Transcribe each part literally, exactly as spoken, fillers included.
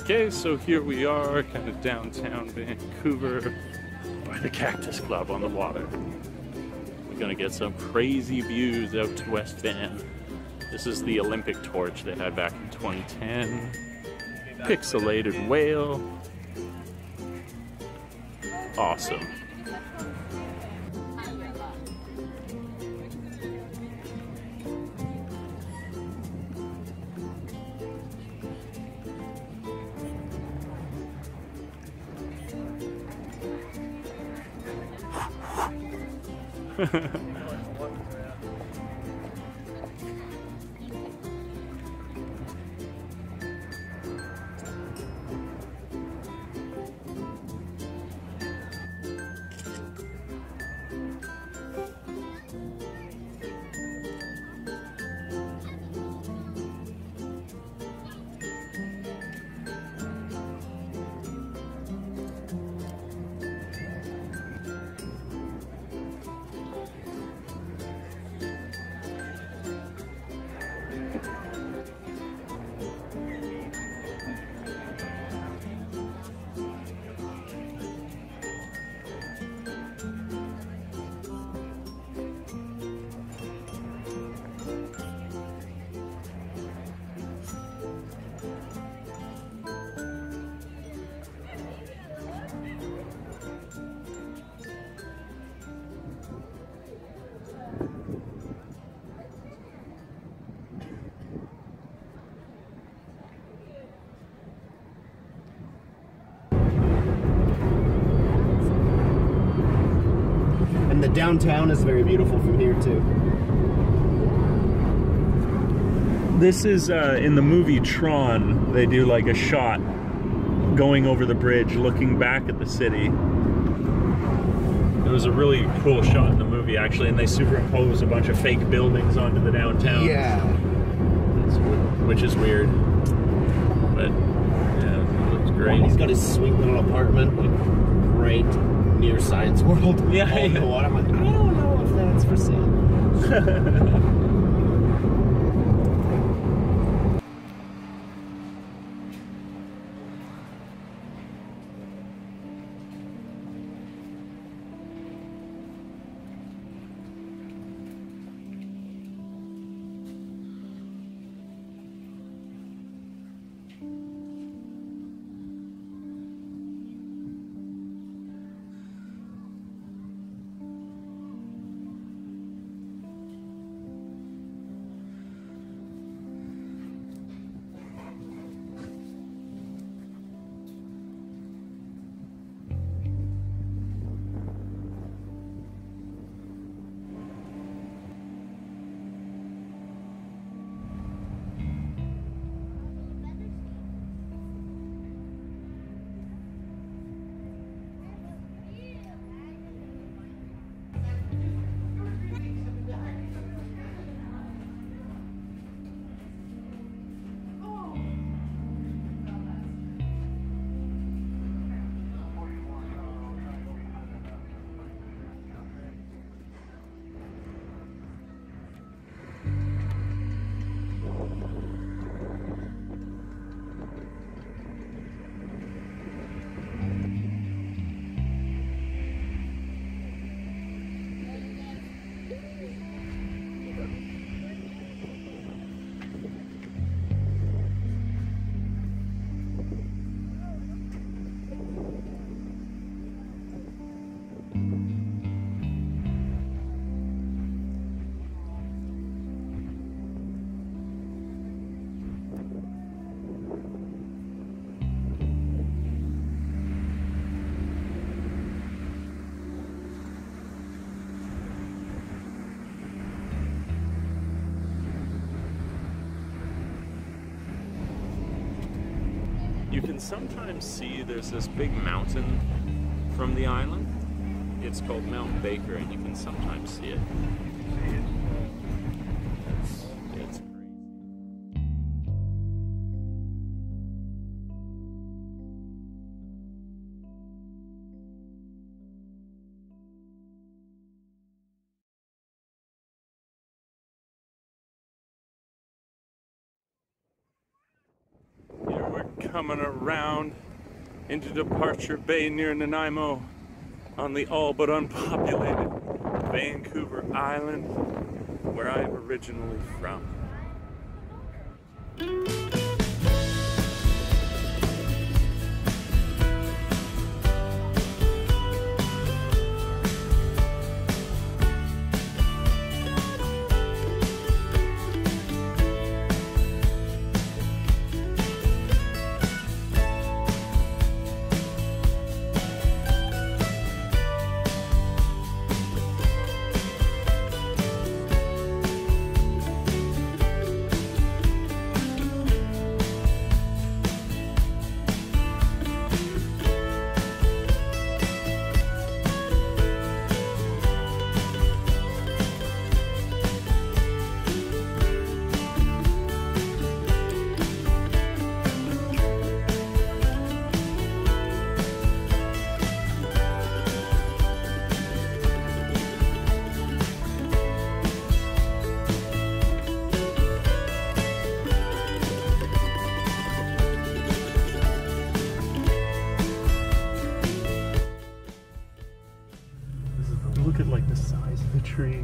Okay, so here we are, kind of downtown Vancouver, by the Cactus Club on the water. We're gonna get some crazy views out to West Van. This is the Olympic torch they had back in twenty ten. Pixelated whale. Awesome. And the downtown is very beautiful from here too. This is uh, in the movie Tron. They do like a shot going over the bridge, looking back at the city. It was a really cool shot in the movie, actually, and they superimpose a bunch of fake buildings onto the downtown. Yeah, That's, which is weird, but yeah, it looks great. He's got his sweet little apartment, like right near Science World. Yeah, on yeah. the water. I'm like, I don't know if that's for sale. You can sometimes see there's this big mountain from the island. It's called Mount Baker, and you can sometimes see it. It's, it's crazy. coming around into Departure Bay near Nanaimo on the all but unpopulated Vancouver Island, where I am originally from. Look at like the size of the trees.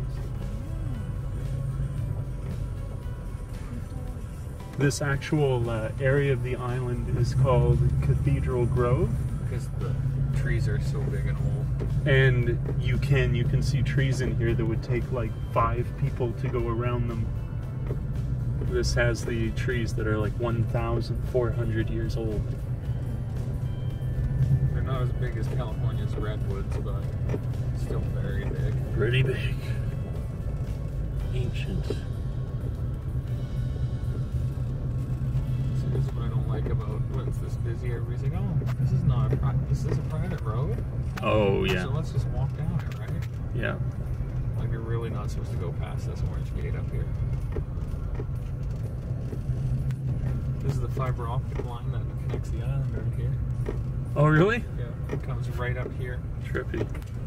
This actual uh, area of the island is called Cathedral Grove. Because the trees are so big and old. And you can you can see trees in here that would take like five people to go around them. This has the trees that are like one thousand four hundred years old. They're not as big as California's redwoods, but still very big. Pretty big. Ancient. So this is what I don't like about when it's this busy. Everybody's like, oh, this is not a pri this is a private road. Oh yeah. So let's just walk down it, right? Yeah. Like you're really not supposed to go past this orange gate up here. This is the fiber optic line that connects the island right here. Oh really? Yeah, it comes right up here. Trippy.